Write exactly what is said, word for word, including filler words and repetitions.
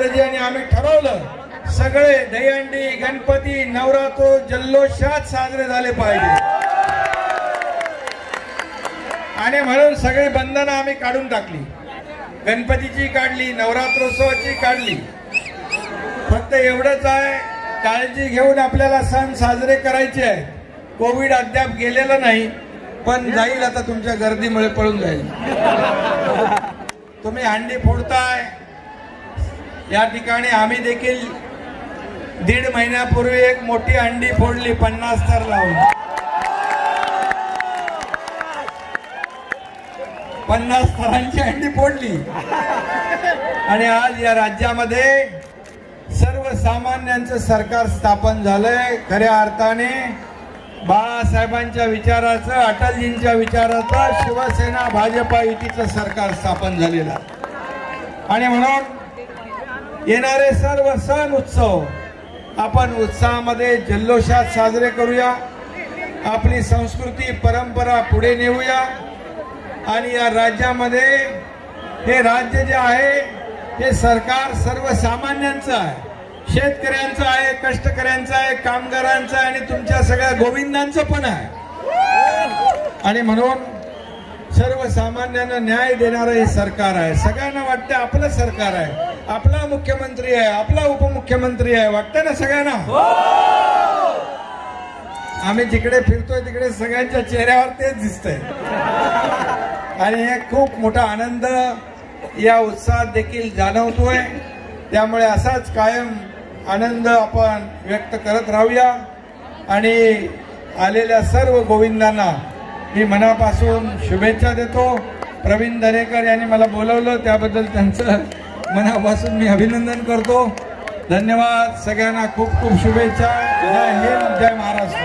रवींद्रजी आणि आम्ही ठरवलं सगळे दहीहंडी गणपती नवरात्र जल्लोषात साजरे झाले पाहिजे आणि म्हणून सगळी बंधनं आम्ही काढून टाकली. गणपतीची काढली, नवरात्रोत्सवाची काढली. फक्त एवढंच आहे, काळजी घेऊन आपल्याला सण साजरे करायचे आहे. कोविड अद्याप गेलेलं नाही, पण जाईल आता तुमच्या गर्दीमुळे पळून जाईल. तुम्ही हंडी फोडताय, या ठिकाणी आम्ही देखील दीड महिन्यापूर्वी एक मोठी हंडी फोडली पन्नास थर लावून. पन्नास थरांची हंडी फोडली आणि आज या राज्यामध्ये सर्वसामान्यांचं सरकार स्थापन झालंय. खऱ्या अर्थाने बाळासाहेबांच्या विचाराचं, अटलजींच्या विचाराचं, शिवसेना भाजपा युतीचं सरकार स्थापन झालेलं आणि म्हणून येणारे सर्व सण उत्सव आपण उत्साहामध्ये जल्लोषात साजरे करूया. आपली संस्कृती परंपरा पुढे नेऊया आणि या राज्यामध्ये हे राज्य जे आहे हे सरकार सर्वसामान्यांचं आहे, शेतकऱ्यांचं आहे, कष्टकऱ्यांचं आहे, कामगारांचं आहे आणि तुमच्या सगळ्या गोविंदांचं पण आहे आणि म्हणून सर्वसामान्यांना न्याय देणारं हे सरकार आहे. सगळ्यांना वाटतं आपलं सरकार आहे, आपला मुख्यमंत्री आहे, आपला उपमुख्यमंत्री आहे, वाटतं ना सगळ्यांना. आम्ही जिकडे फिरतोय तिकडे सगळ्यांच्या चेहऱ्यावर तेच दिसतंय आणि हे खूप मोठा आनंद या उत्साहात देखील जाणवतोय. त्यामुळे असाच कायम आनंद आपण व्यक्त करत राहूया आणि आलेल्या सर्व गोविंदांना मी मनापासून शुभेच्छा देतो. प्रवीण दरेकर यांनी मला बोलवलं त्याबद्दल त्यांचं मनापासून मी अभिनंदन करतो. धन्यवाद. सगळ्यांना खूप खूप शुभेच्छा. जय हिंद, जय महाराष्ट्र.